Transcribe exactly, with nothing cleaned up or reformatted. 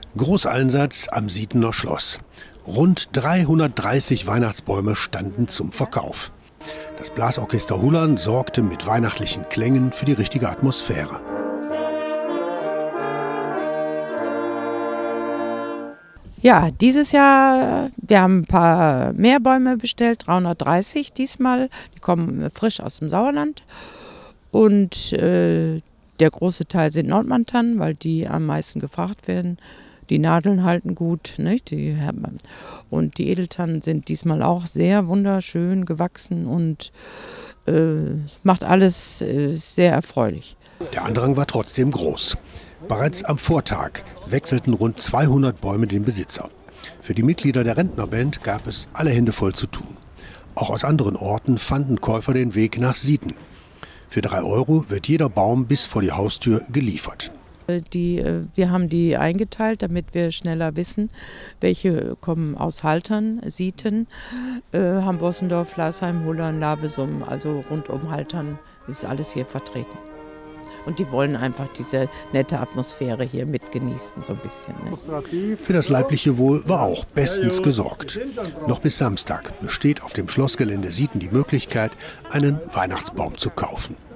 Großeinsatz am Sietener Schloss. Rund dreihundertdreißig Weihnachtsbäume standen zum Verkauf. Das Blasorchester Hullern sorgte mit weihnachtlichen Klängen für die richtige Atmosphäre. Ja, dieses Jahr, wir haben ein paar mehr Bäume bestellt, dreihundertdreißig diesmal. Die kommen frisch aus dem Sauerland. Und äh, der große Teil sind Nordmantannen, weil die am meisten gefragt werden. Die Nadeln halten gut, nicht? Die, und die Edeltannen sind diesmal auch sehr wunderschön gewachsen und äh, macht alles äh, sehr erfreulich. Der Andrang war trotzdem groß. Bereits am Vortag wechselten rund zweihundert Bäume den Besitzer. Für die Mitglieder der Rentnerband gab es alle Hände voll zu tun. Auch aus anderen Orten fanden Käufer den Weg nach Sieten. Für drei Euro wird jeder Baum bis vor die Haustür geliefert. Die, wir haben die eingeteilt, damit wir schneller wissen, welche kommen aus Haltern, Sieten, äh, Hambossendorf, Flasheim, Hullern, Lavesum, also rund um Haltern ist alles hier vertreten. Und die wollen einfach diese nette Atmosphäre hier mitgenießen, so ein bisschen. Ne? Für das leibliche Wohl war auch bestens gesorgt. Noch bis Samstag besteht auf dem Schlossgelände Sieten die Möglichkeit, einen Weihnachtsbaum zu kaufen.